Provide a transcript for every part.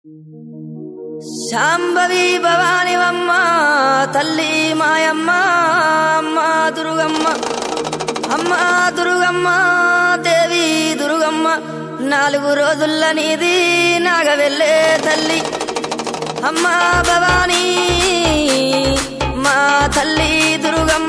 శాంభవి భవానివమ్మ తల్లి మాయమ్మ అమ్మ దుర్గమ్మ అమ్మ దుర్గమ్మ దేవి దుర్గమ్మ 4 రోజుల నీది నాగవెల్లే తల్లి అమ్మ భవాని మా తల్లి దుర్గమ్మ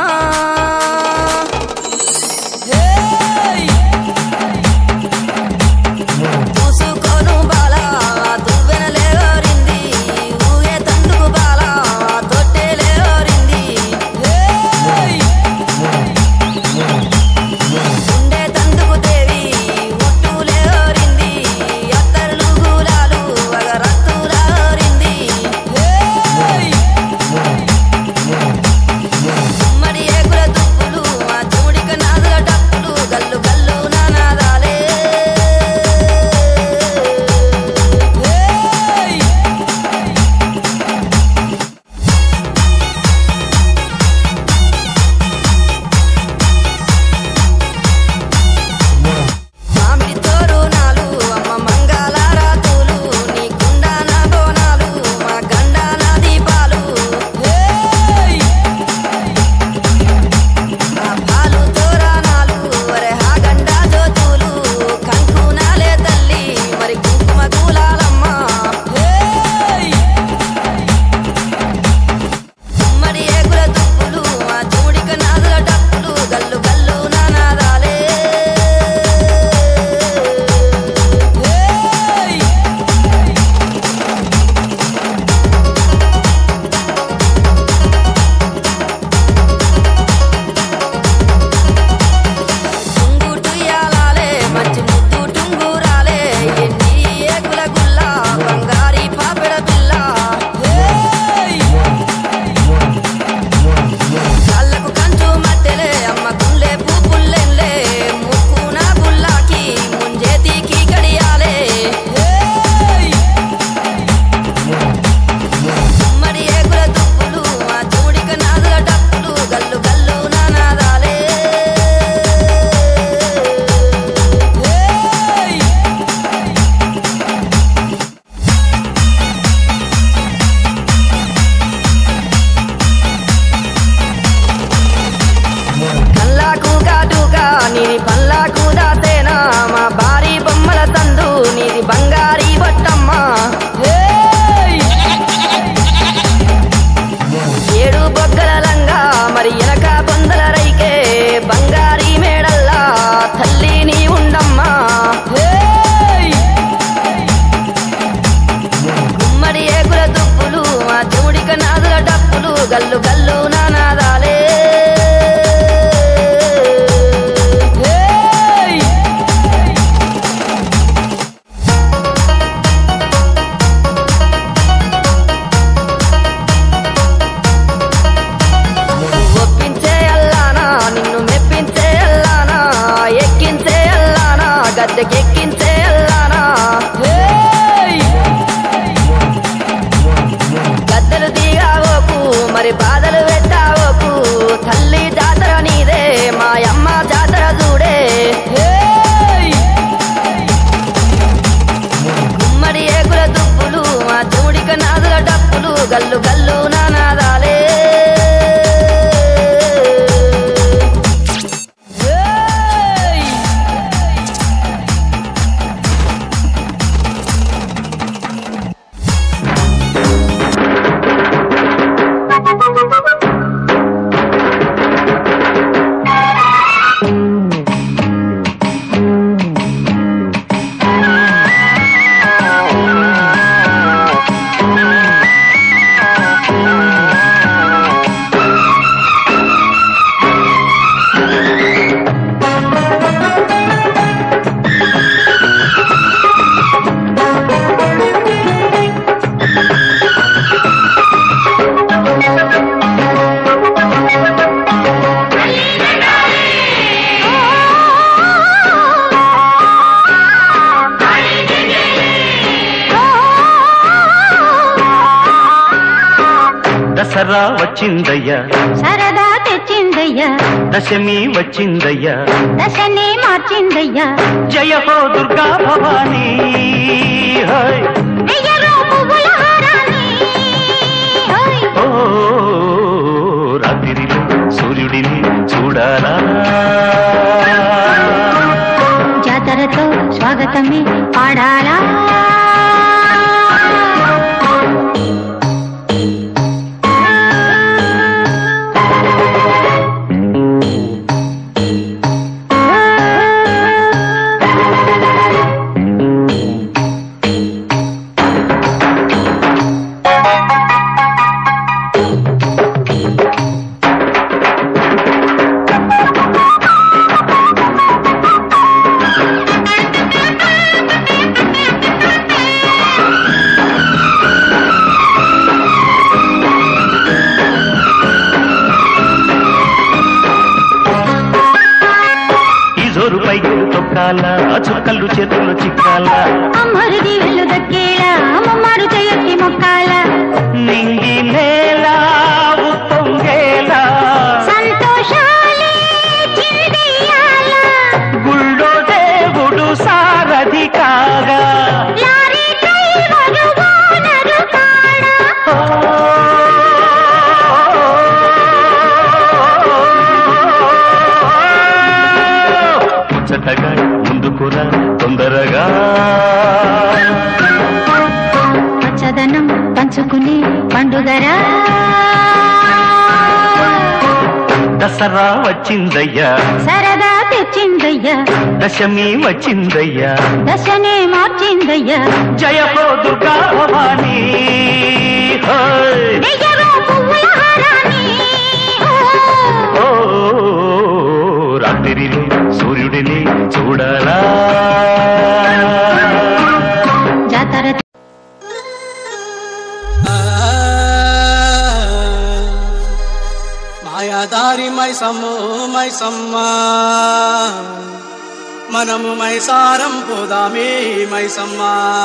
గల్లు గల్లు నానాదాలే ఒప్పించే అల్లానా నిన్ను మెప్పించే అల్లానా ఎక్కించే అల్లానా గద్దెకెక్కించే అల్లానా గద్దెలు దిగావోకు మరి బాధలు పెట్టావోకు తల్లి జాతర నీదే మాయమ్మ జాతర చూడే గుమ్మడి ఏకుల దుప్పులు మా చూడిక నాదుల డప్పులు గల్లు గల్లు నానాదాలే దసరా వచ్చిందయ్యా సరదా తెచ్చిందయ్యా దశమి వచ్చిందయ్యా దశని మార్చిందయ్యా జయ హో దుర్గా భవానీ హై ముత్యాల అమ్మరుది వెళ్ళు దక్కేళ అమ్మమ్మారు చేయొచ్చి మొక్కాల నింగి నేల ఉప్పొంగేల సంతోషాలే చిందెయ్యాల గుళ్ళో దేవుడు సారథి కాగా లారీ డ్రైవరు ఓనరు కాడా ముచ్చటగా ముందుకురా తొందరగా పచ్చదనం పంచుకునే పండుగరా దసరా వచ్చిందయ్యా సరదా తెచ్చిందయ్యా దశమి వచ్చిందయ్యా దశనే మార్చిందయ్యా జయహో దుర్గా భవానీ దెయ్యరో పువ్వుల హారాన్ని ఓ రాత్రిని సూర్యుడిని చూడాలా జాతర మాయాదారి మైసమ్మ మనము మైసారం పోదామే మైసమ్మ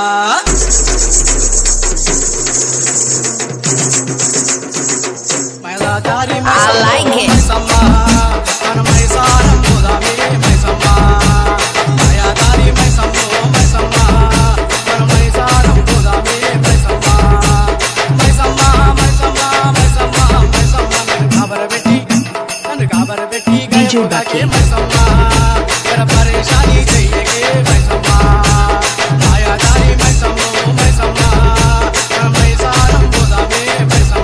మాయాదారి మైసమ్మ మనం మైసారం పోదామే మైసమ్మ మాయాదారి మైసమ్మ మనం మైసారం పోదామే మైసమ్మ మైసమ్మ మైసమ్మ మైసమ్మ మైసమ్మ నన్ను కాబరబెట్టి గయపుగాకే మైసమ్మ జర పరేషాని చెయ్యకే మైసమ్మ మాయాదారి మైసమ్మ మైసమ్మ మనం మైసారం పోదామే మైసమ్మ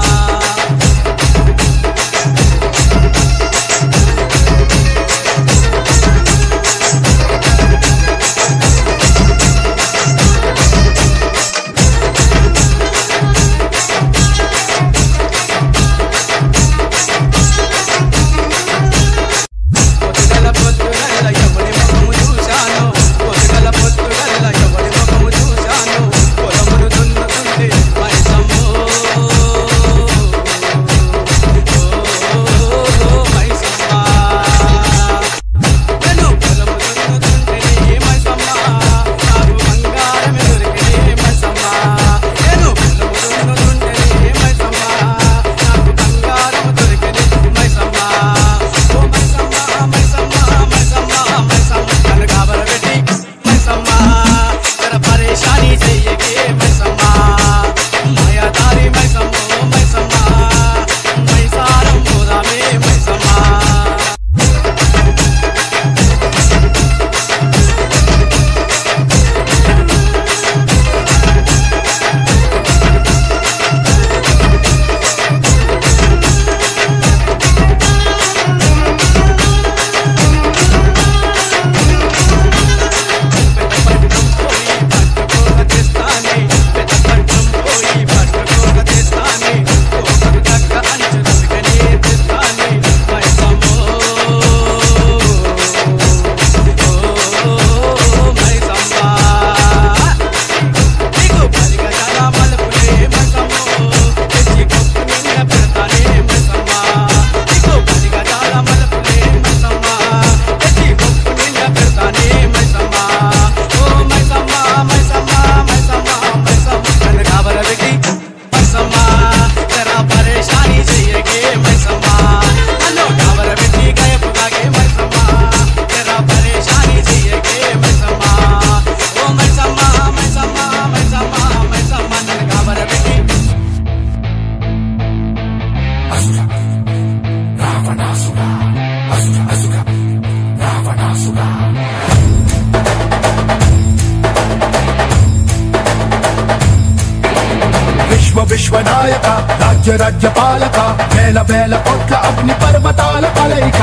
విశ్వనాయక రాజ్యపాలక వేల వేల కోట్ల అగ్ని పర్వతాల కలయిక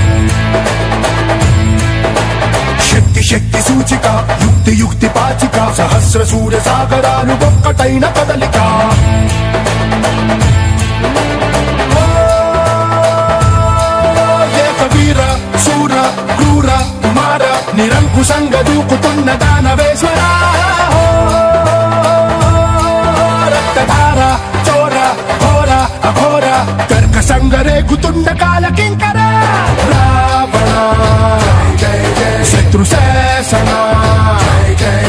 శక్తి సూచిక యుక్తి పాచిక సహస్ర సూర్య సాగరాలు ఒక్కటైన కదలిక ఏకవీర శూర క్రూర కుమార నిరంకుశంగా దూకుతున్న దానవేశ్వర రక్తధార చోర ఘోర అఘోర కర్కశంగ రేగుతున్న కాల కింకర రావణ శత్రు శాసన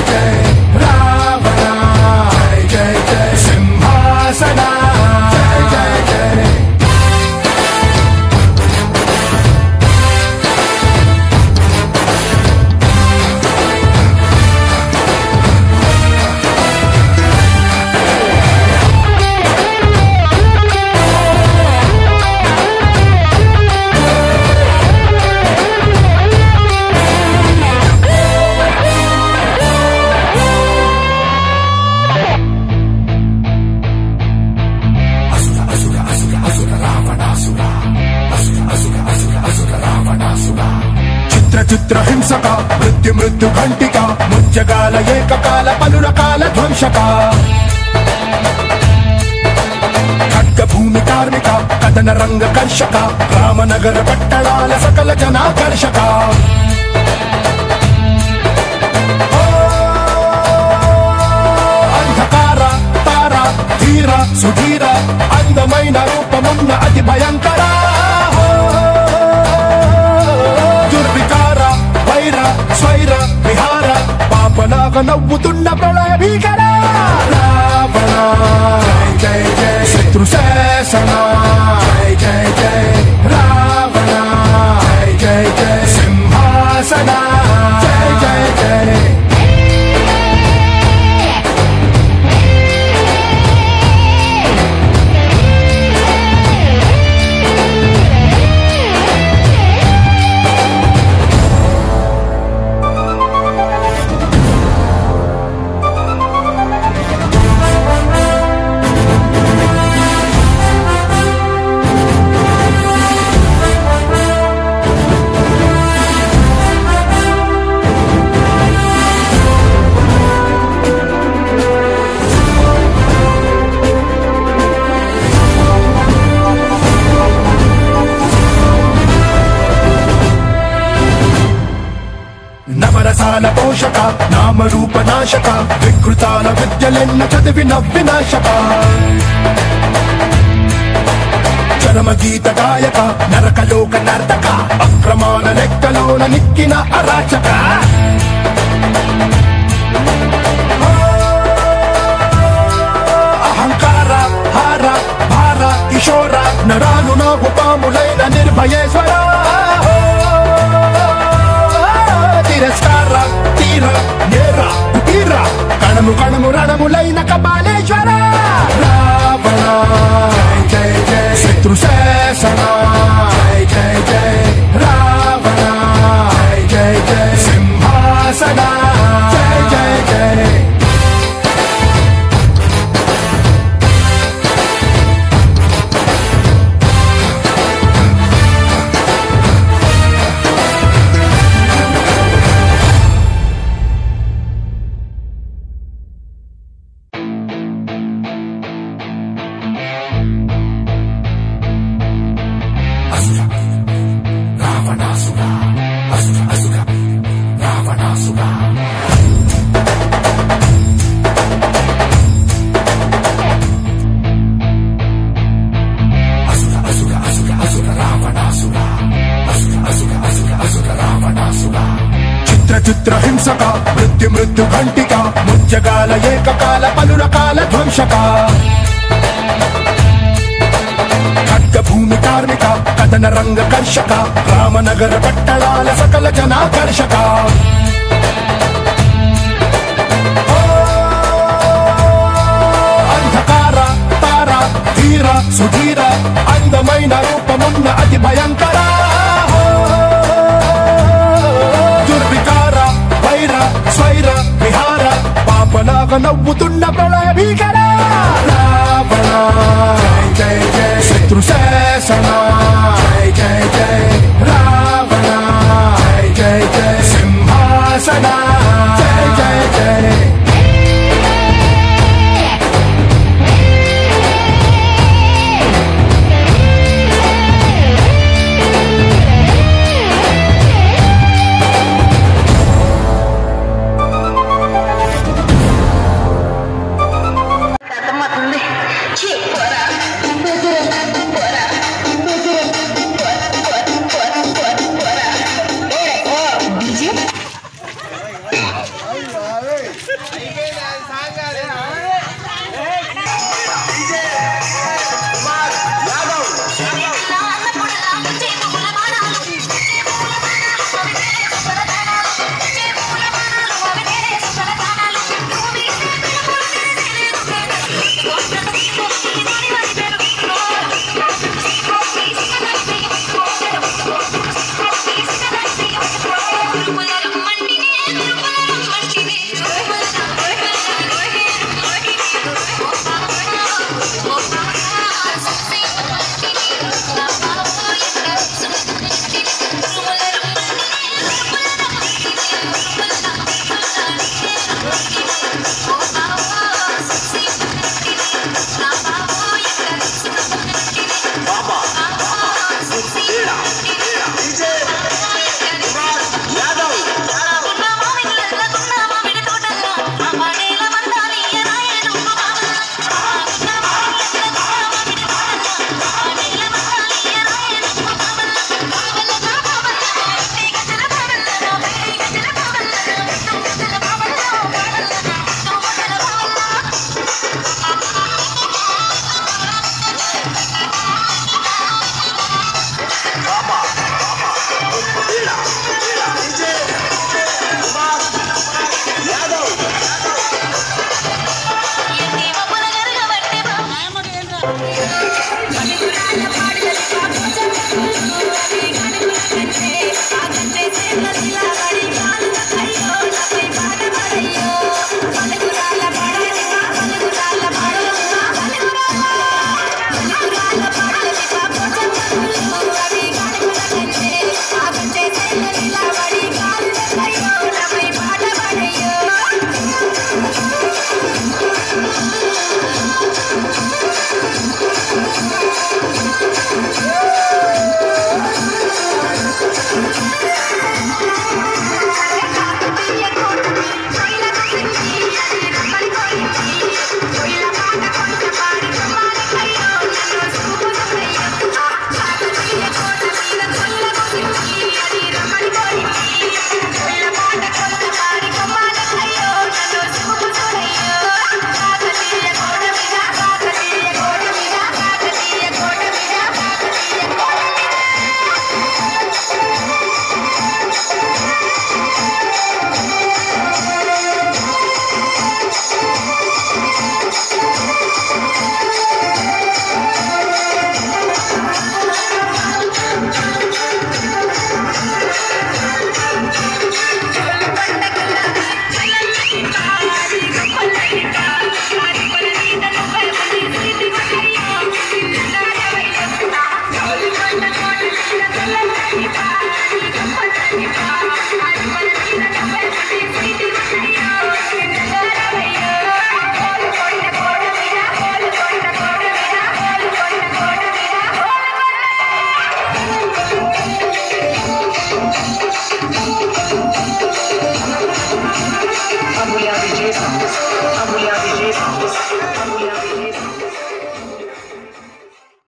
చిత్ర హింసక మృత్యు ఘంటిక ముజ్జగాల ఏకకాల పలు రకాల ధ్వంసక ఖడ్గ భూమి కార్మిక కథన రంగ కర్షక రామనగర పట్టణాల సకల జనాకర్షక అంధకార తార ధీర సుధీర అందమైన రూపమున్న అతి భయంకర దుర్వికార వైర స్వైర విహార పాపలాగ నవ్వుతున్న ప్రళయ భీకర రావణ జయ జయ శత్రు శాసన జయ జయ జయ రావణ జయ జయ సింహాసన జయ జయ జయ నవరసాల పోషక నామరూప నాశక వికృతాల విద్యలెన్న చదివి నవ్వినాశక చరమ గీత గాయక నరకలోక నర్తక అక్రమాల లెక్కలోన నిక్కిన అరాచక అహంకార హార భార కిశోర నరాలు నాగు పాములైన నిర్భయేశ్వర తిరస్కార తీర నేర కుటీర కణము కణము రణములైన కపాలేశ్వర రావణ జయ జయ శత్రు శాసన జయ జయ జయ రావణ జయ జయ సింహాసన జయ జయ జయ చిత్ర హింసక మృత్యు ఘంటిక ముజ్జగాల ఏకకాల పలు రకాల ధ్వంసక ఖడ్గ భూమి కార్మిక కథన రంగ కర్షక రామనగర పట్టణాల సకల జనాకర్షక అంధకార తార ధీర సుధీర అందమైన రూపమున్న అతి భయంకర స్వైర విహార పాపలాగ నవ్వుతున్న ప్రళయ భీకర రావణ జయ జయ శత్రు శాసన జయ జయ జయ